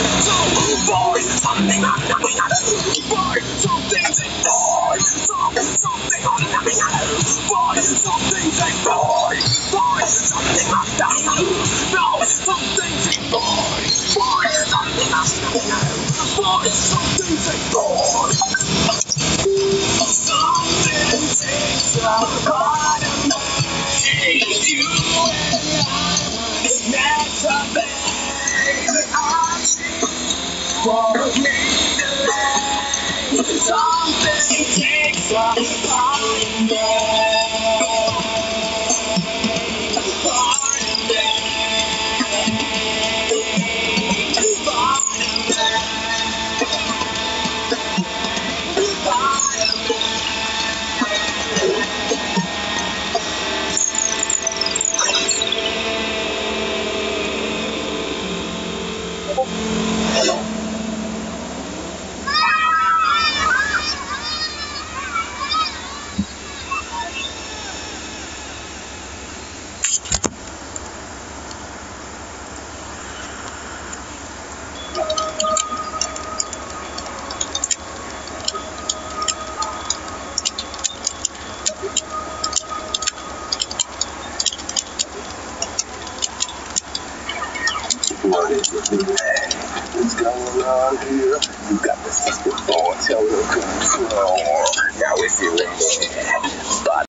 So, boy, something I'm coming out of. Boy, something's a boy. Something I'm coming out of. Boy, something's a boy. Boy, something I'm coming out of. No, something's a boy. Boy, something I'm coming out of. Boy, something's a boy. Something takes a part of me. You and I was meant to be. I see for me to lay. Something takes a part of me. Part of me. Part of me. What is it, man? What's going on here? You got the sister boy, tell her to control. Now if you're in there,